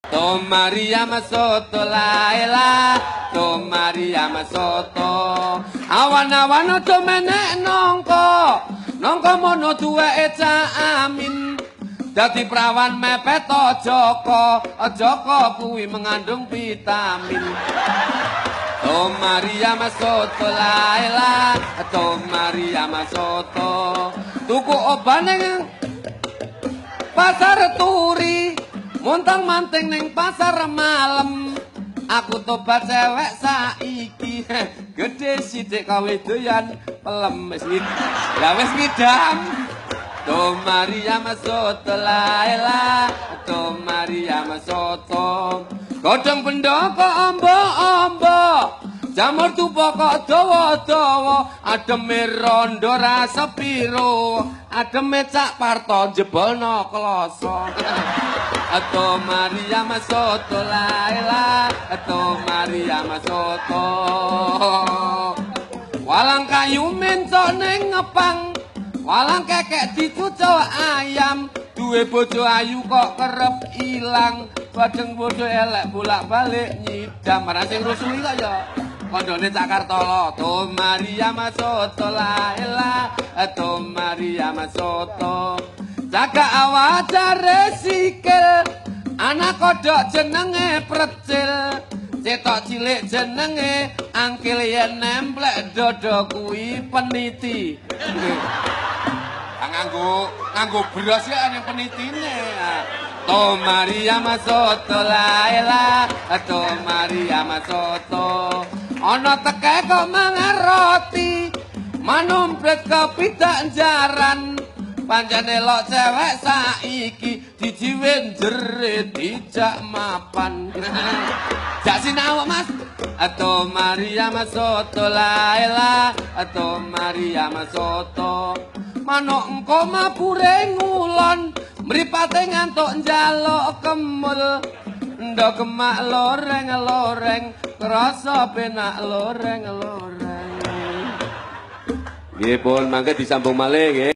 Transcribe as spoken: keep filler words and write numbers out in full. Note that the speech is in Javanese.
To Maria Masoto laela, to Maria Masoto. Awan-awan aja menek nongko, nongko mono duweke Cak Amin. Dadi prawan mepet Joko, Joko kuwi mengandung vitamin. To Maria Masoto laela, to Maria Masoto. Tuku obat ning pasar Turi. Montang manting ning pasar malam. Aku tobat cewek saiki. Gede sithik kowe doyan pelem wis ngid. Lah wis ngidam. To Maria Masoto laela, to Maria Masoto. Godhong pendoko ombo-ombo. Jamur tuwa kok dawa-dawa. Ademe rondo rasa piro. Ademe Cak Parto jebolno kloso. Ato Maria Masoto laela, ato Maria Masoto. Walang kayu mencok ning ngepang, walang kekek dicucuk ayam. Duwe bojo ayu kok kerep ilang, badeng bojo elek bolak-balik nyidam. Marang sing rusuli kok ya kondone Cak Kartolo. To Maria Masoto laela, ato Maria Masoto. Jaga awajare sikil, anak kodok jenenge precil, cetok cilik jenenge angkil yen nemplek dodo kuwi peniti. Nganggo nganggo beras ya yang penitine. To Maria Masoto laela, to Maria Masoto. Ana teke kok mangan roti, manumpret kopi tak jaran. Pancene lok cewek saiki dijiwen jerit dijak mapan. Jak sinau Mas. Ato Maria Masoto laela, ato Maria Masoto. Manuk engko mapure ngulon, mripate ngantuk njaluk kemul. Ndok kemak loreng-loreng, krasa penak loreng-loreng. Nggih pun mangke disambung malih nggih.